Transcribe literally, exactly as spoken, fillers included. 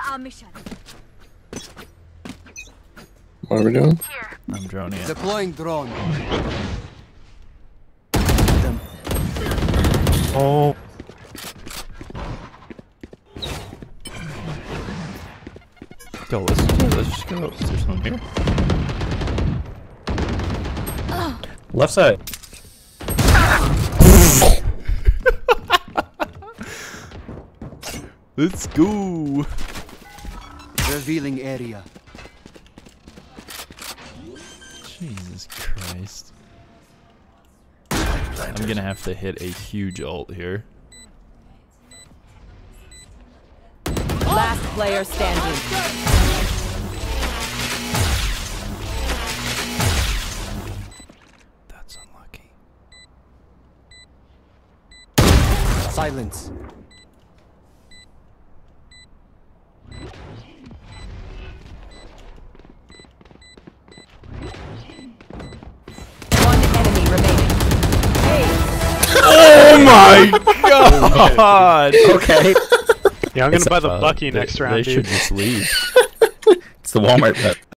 our mission. What are we doing? I'm droning it. Deploying drone. Oh. Go, let's, let's just go. Is there someone here? Left side. Let's go. Revealing area. Jesus Christ. I'm gonna have to hit a huge ult here. Last player standing. That's unlucky. Silence. One enemy remaining. Oh my god! Okay. Yeah, I'm gonna It's, buy the Uh, Bucky they, next round, They dude. should just leave. It's the Walmart bet.